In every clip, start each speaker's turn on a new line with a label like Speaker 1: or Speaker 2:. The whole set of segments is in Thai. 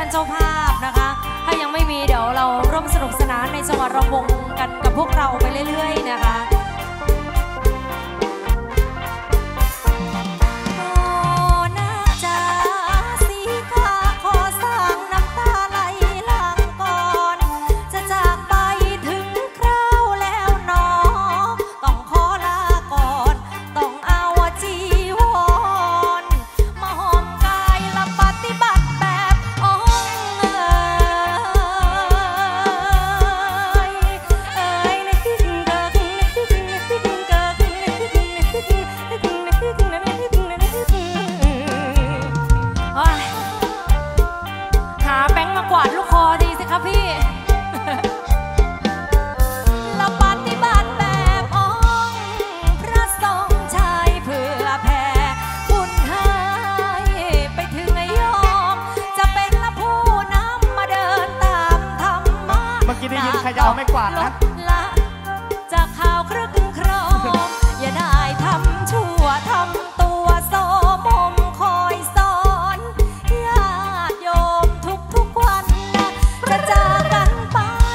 Speaker 1: ท่านเจ้าภาพนะคะถ้ายังไม่มีเดี๋ยวเราร่วมสนุกสนานในจังหวัดระวงกันกับพวกเราไปเรื่อยๆนะคะ
Speaker 2: ใครจะเอาไม่กวาดนะ
Speaker 1: จากข่าวครึ่งครองอย่าได้ทำชั่วทำตัวโสมมคอยสอนญาติโยมทุกวันนะจะจากกันไป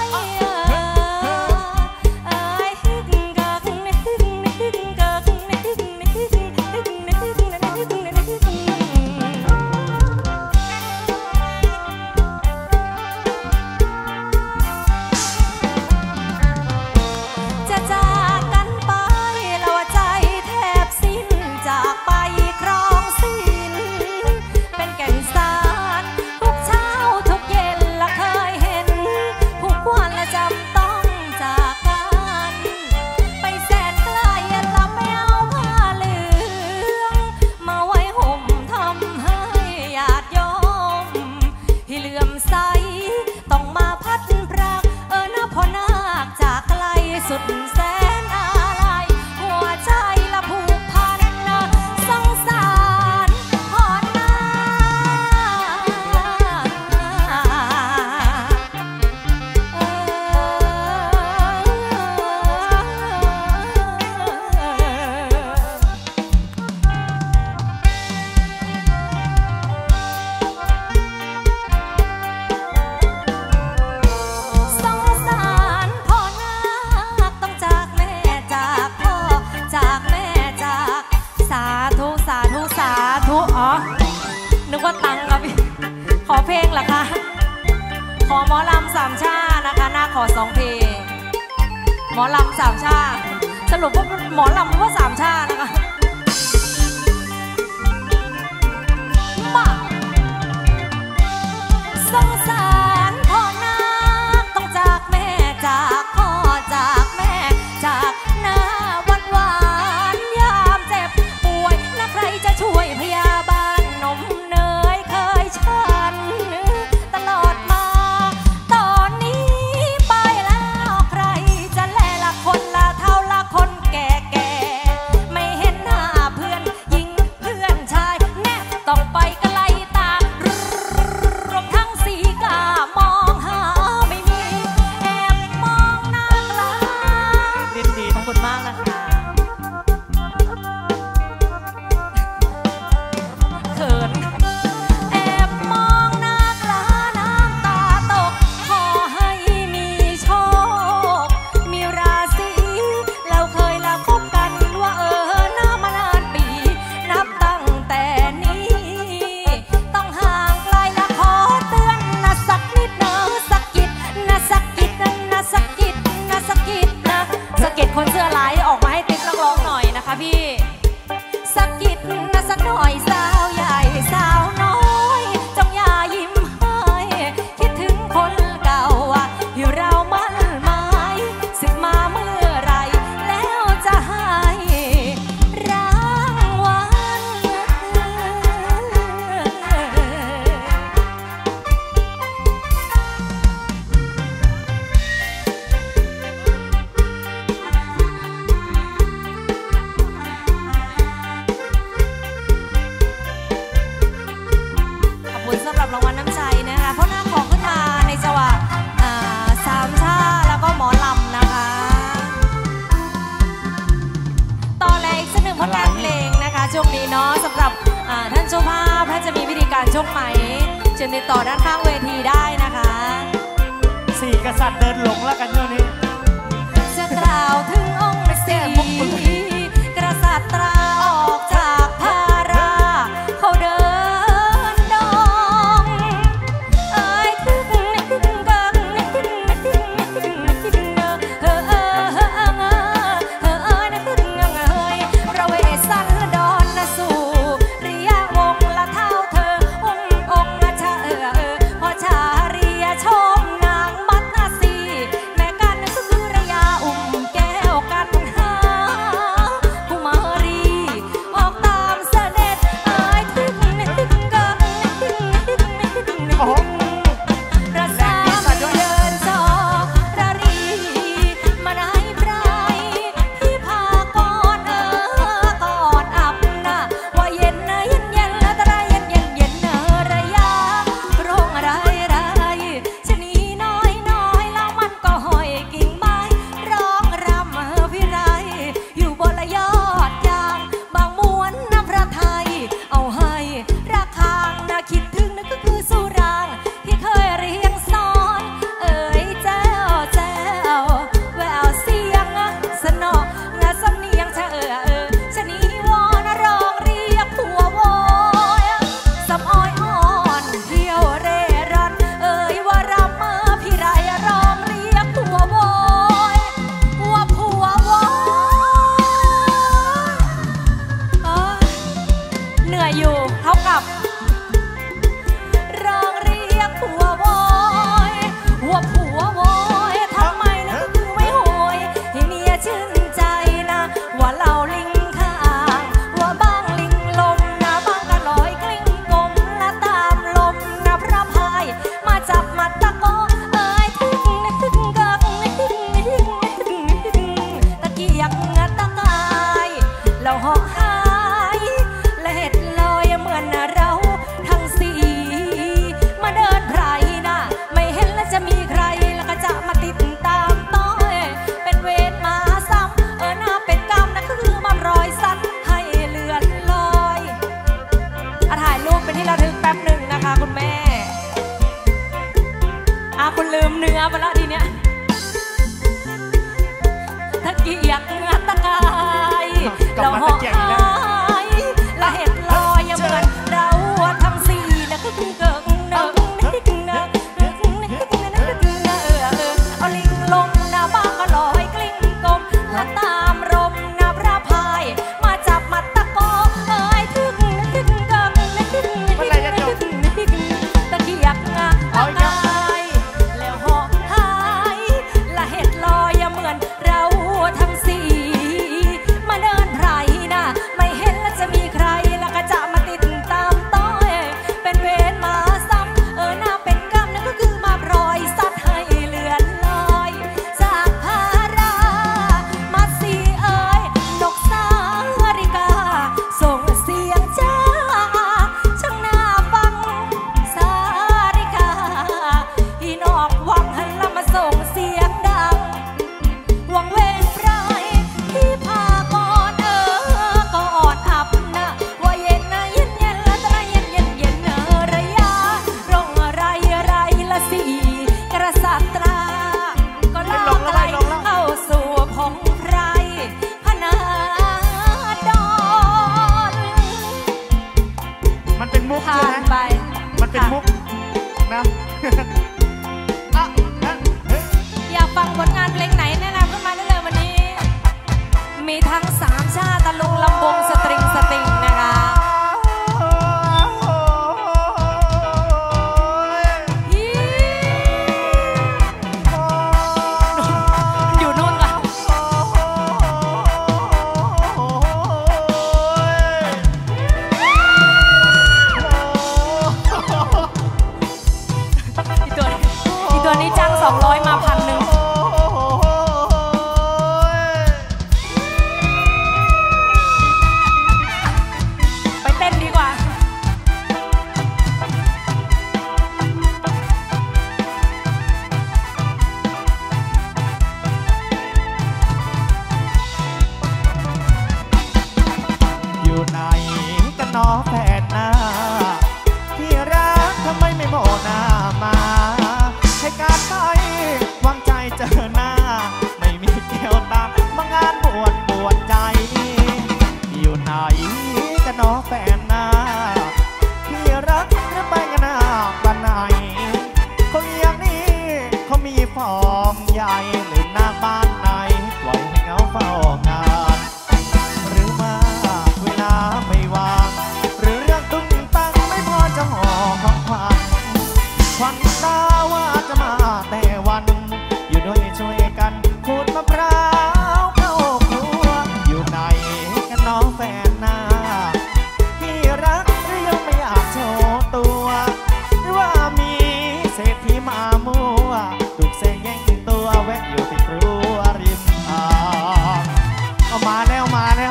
Speaker 1: สุดแสนอะไรหัวใจละผูกพันนะสงสารพอนานึกว่าตังครับพี่ขอเพลงเหรอคะขอหมอลำสามชานะคะหน้าขอ2 เพลงหมอลำสามชาสรุปว่าหมอลำว่า3 ชานะคะมาสงสารพ่อนาต้องจากแม่จากพ่อจากแม่จากหน้าวันหวานยามเจ็บป่วยและใครจะช่วยพยาบาลนมเนยเคยฉันตลอดมาตอนนี้ไปแล้วใครจะแลละคนละเท่าละคนแก่ไม่เห็นหน้าเพื่อนหญิงเพื่อนชายแน่ต้องไปไกลตารวมทั้งสีกามองหาไม่มีแอบมองหน้ากลางดินดีขอบคุณมากนะคะเขินแอบมองหน้ากลาน้ำตาตกขอให้มีโชคมีราศีเราเคยละคบกันว่าน้ามานานปีนับตั้งแต่นี้ต้องห่างไกลละขอเตือนนะสักนิดนะสักกิดนะสักกิดนะสักกิดนะสักกิดนะสักกิดคนเสื้อลายออกมาให้ติ๊กร้องหน่อยนะคะพี่สักกิดนะสักหน่อยสาวใหญ่สาวน้อยจงอย่ายิ้มให้คิดถึงคนเก่าที่เรามั่นหมายสึกมาเมื่อไรแล้วจะให้รางวัลขอบคุณสำหรับรางวัลน้ำใจนะคะเพราะหน้าของขึ้นมาในจังหวะสามชาแล้วก็หมอลำนะคะต่อเลยอีกสัก1 ผลงานเพลงนะคะช่วงนี้เนาะสำหรับท่านเจ้าภาพท่านจะมีวิธีการชกไหมเชิญติดต่อด้านข้างเวทีได้นะคะ
Speaker 2: สี่กษัตริย์เดินหลงแล้วกันเท่านี้
Speaker 1: จะกล่าวถึงองค์สีกษัตริย์ตราออกจากพาราเขาเดินดองเอ้ยถึงกังระเวสันดอนนะสู่ริยวงละเท่าเธอองค์ชาพอชาริยชมนางมัดนาสีแม่กันคือระยาอุ้มแก้วกันหากุมารีออกตามเสด็จเอ้ยถึงกังประสามเดินจอระรีมาไหนไพรที่พาก่อนก่อนอับนะว่าเย็นนะเย็นละตระเย็นระยะโรงอะไรชะนีน้อยแล้วมันก็ห้อยกิ่งไม้ร้องรำพิไรอยู่บนละยอดยางบางม้วนน้ำพระไทยเอาให้ระฆังนะคิดถึงนั่นก็คือสุรางที่เคยเรียงสอนเอ่ยแจ้วแววเสียงสนอสำเนียงชะนีวอนร้องเรียกผัวโวยสำอ้อยอ่อนเที่ยวเร่ร่อนเอ่ยว่ารำมาพี่ไรร้องเรียกผัวโวยว่าผัวโวยเหนื่อยอยู่เท่ากับร้องเรียกผัวโวยว่าผัวโวยทำไมนะก็คือไม่โหยให้เมียชื่นใจนะว่าเราลิงข้างว่าบ้างลิงลมนะบ้างก็ลอยกลิ้งกลมและตามลมนะพระพายมาจับมัดตะโกเอ้ยถึงกังตะเกียกตะกายเราเหาะหายและเห็ดลอยเหมือนเราทั้งสี่มาเดินไพรนะไม่เห็นแล้วจะมีใครแล้วก็จะมาติดตามต้อยเป็นเวรมาซ้ำน่าเป็นกรรมนะคือมารอยสัตว์ให้เลือนลอยถ่ายรูปเป็นที่ระลึกแป๊บหนึ่งนะคะคุณแม่คุณลืมเนื้อไปแล้วทีเนี้ยตะเกียกตะกายเราเหาะหายและเห็ดลอยเหมือนเราทั้งสี่นะก็คือเอาลิงลมนะบ้างก็ลอยกลิ้งกลมและตามลมนะพระพายมาจับมัดตะโกเอ้ยถึงกังตะเกียกตะกายแล้วเหาะหายและเห็ดลอยเหมือนเราทั้งสี่มาเดินไพรนะไม่เห็นแล้วจะมีใครแล้วก็จะมาติดตามต้อยเป็นเวรมาซ้ำน่าเป็นกรรมนั่นก็คือมาปล่อยสัตว์ให้เลือนลอยจากพารามาสีเอ้ยนกสาริกาส่งเสียงจ้าช่างน่าฟังสาริกาที่นอกวังหันละมาส่งเสียงดังวังเวงไพรที่พาก่อนก่อนอับนะว่าเย็นนะเย็นละตระเย็นระยะร่องไรละสี่กษัตริย์ตราก็ล่องไกลเข้าสู่พงไพรพนาดอน
Speaker 2: มันเป็นมุก
Speaker 1: ผ่า
Speaker 2: ใช่
Speaker 1: น
Speaker 2: ไหม
Speaker 1: ไป
Speaker 2: มันเป็นมุกนะ
Speaker 1: อยากฟังผลงานเพลงไหนแนะนำขึ้นมาได้เลยวันนี้มีทั้งสามชาติตะลุงลำวงสตริงนะคะอยู่นู่นก่อนอีตัวนี้จ้าง200มา1,000ไปเต้นดีกว่า
Speaker 2: อยู่ไหนกันน้อแฟนหน้าที่รักทำไมไม่ม
Speaker 3: ตาว่าจะมาแต่วันอยู่ด้วยช่วยกันขูดมะพร้าวเข้าครัวอยู่ไหนกันน้องแฟนนาที่รักหรือยังไม่อยากโชว์ตัวหรือว่ามีเศรษฐีมามัวถูกเสียแย่งตัวแวะอยู่ที่ครัวริมทางเอามาแล้วมาแล้ว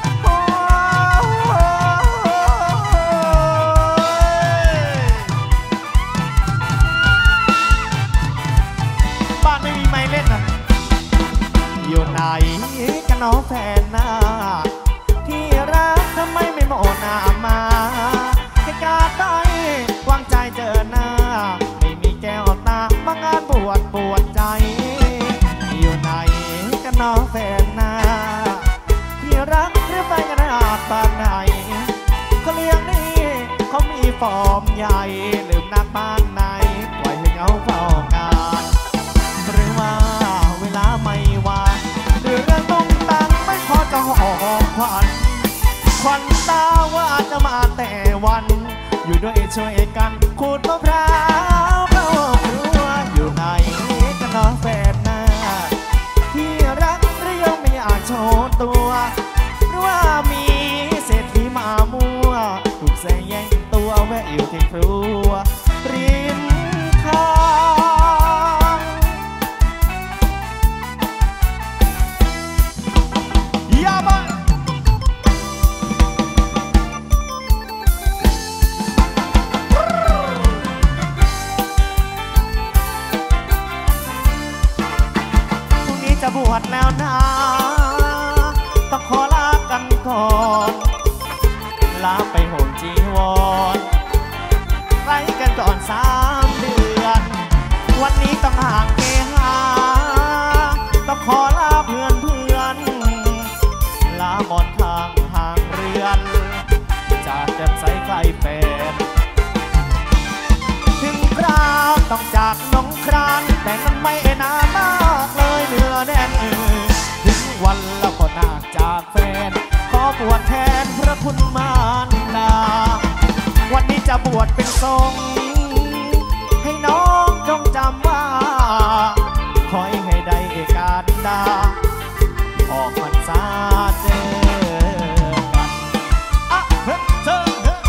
Speaker 3: บ้านไม่มีไม้เล่นนะอยู่ไหนกันน้องแฟนนาที่รักทำไมไม่โมหน้ามาแค่กาได้วางใจเจอหน้าไม่มีแก้วตามางานบวชปวดใจอยู่ไหนกันน้องแฟนนาที่รักหรือไปกันอาบบ้านไหนเขาเลี้ยงนี่เขามีฟอร์มใหญ่ลืมนักบ้านไหนปล่อยให้เขาเฝ้างานหรือว่าเวลาไม่ว่างหรือเรื่องต้องตังไม่พอจะหอมขวัญตาว่าจะมาแต่วันอยู่ด้วยช่วยกันขูดมะพร้าวเข้าครัวอยู่ไหนกันน้องแฟนนาที่รักหรือยังไม่อยากโชว์ตัวหรือว่ามีเศรษฐีมามัวถูกแซงแย่งตัวแวะอยู่ที่ครัวริมทางยาบ้าจะบวชแล้วนะต้องขอลากันก่อนลาไปห่มจีวรไว้กันก่อน3 เดือนวันนี้ต้องห่างเกหาต้องขอลาเพื่อนลาหมดทางห่างเรือนจากแจ่มใสใกล้เป็ดถึงคราวต้องจากน้องครานแต่มันไม่นานมากเลยเนื้อแน่นถึงวันแล้วก็นาคจากแฟนขอบวชแทนพระคุณมารดาวันนี้จะบวชเป็นทรงให้น้องจงจำว่าคอยให้ได้การดาออกพรรษาเจอกันอ่ะเฮ้เจอ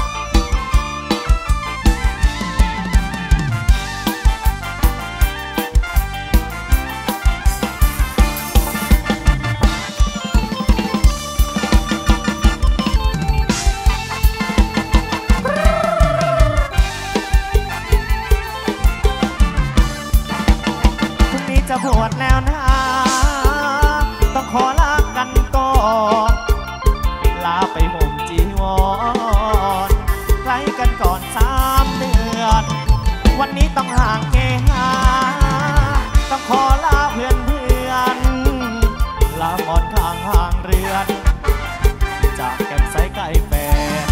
Speaker 3: จะบวชแล้วนะต้องขอลากันก่อนลาไปห่มจีวรไกลกันก่อน3 เดือนวันนี้ต้องห่างเกหาต้องขอลาเพื่อนลาหมอนข้างห่างเรือนจากแก่นใสใกล้แฟน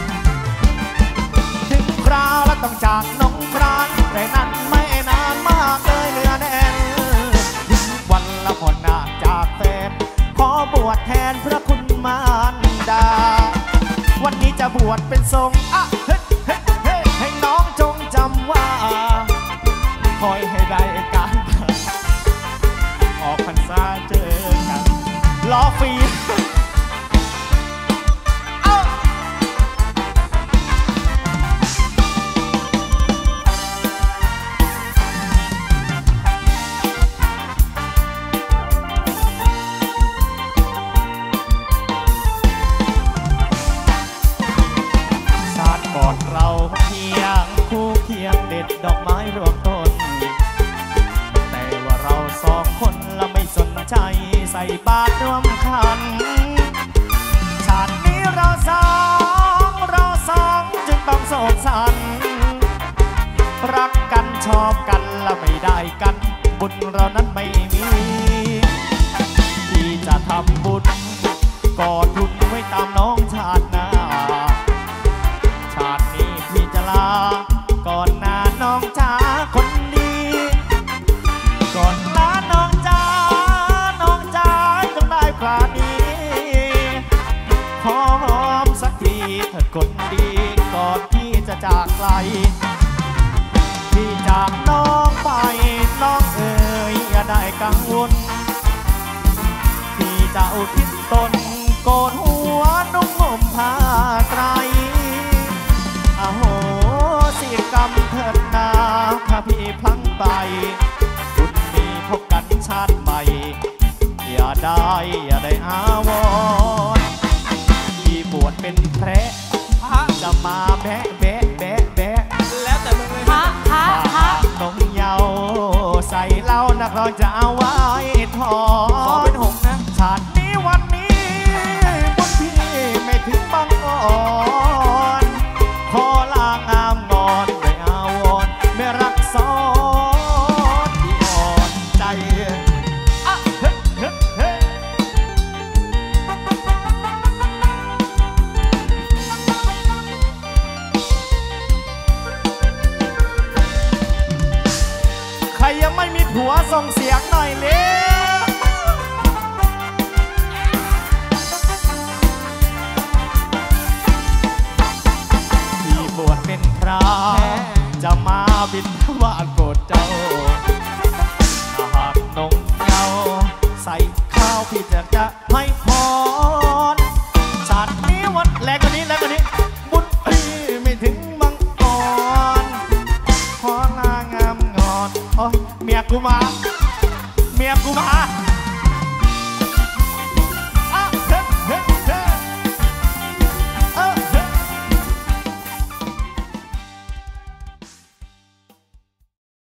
Speaker 3: ถึงคราวแล้วต้องจากน้องครานแต่นั้นไม่นานมากเลยเนื้อแน่นวันละคนนาคจากแฟนขอบวชแทนพระคุณมารดาวันนี้จะบวชเป็นทรงอ่ะเฮ้เฮ้เฮ้ให้น้องจงจำว่าคอยให้ได้การออกพรรษาเจอกันล้อฟรีเราเคียงคู่เคียงเด็ดดอกไม้รวมต้นแต่ว่าเรา2 คนละไม่สนใจใส่บาตรร่วมขันชาตินี้เราสองจึงต้องโศกสันรักกันชอบกันและไม่ได้กันบุญเรานั้นไม่มีที่จะทำบุญก่อทุนไว้ตามน้องชาติหน้าชาตินี้พี่จะลาก่อนหน้าน้องจ๋าคนดีก่อนหน้าน้องจ๋าจงได้ปราณีขอหอมสักทีเถิดคนดีก่อนพี่จะจากไกลพี่จะจากน้องไปน้องเอ๋ยอย่าได้กังวลที่จะอุทิศตนโกนหัวนุ่งห่มผ้าไตรอโหสิกรรมเถิดนาถ้าพี่พลั้งไปบุญมีพบกันชาติใหม่อย่าได้อาวรณ์ที่บวชเป็นแพระจะมาแบะ
Speaker 4: แล้วแต่มึงเลย
Speaker 1: พระ
Speaker 3: นมเยาใส่เหล้านักร้องจะเอาไว้ทอ
Speaker 4: ขอเป็นหงนะ
Speaker 3: ชาตินี้วันนี้บุญพี่ไม่ถึงบังอ่อนขอลางามงอนไม่อาวรณ์ไม่รักซ้อนที่อ่อนใจอ่ะเฮ้เฮ้ใครยังไม่มีผัวส่งเสียงหน่อยเร็วที่บวชเป็นพระจะมาบิณฑบาตโปรดเจ้าถ้าหากนงเยาใส่ข้าวพี่จะให้พรชาตินี้วันแรงกว่านี้บุญพี่ไม่ถึงบังอ่อนขอลางามงอนโอ้ยเมียกูมา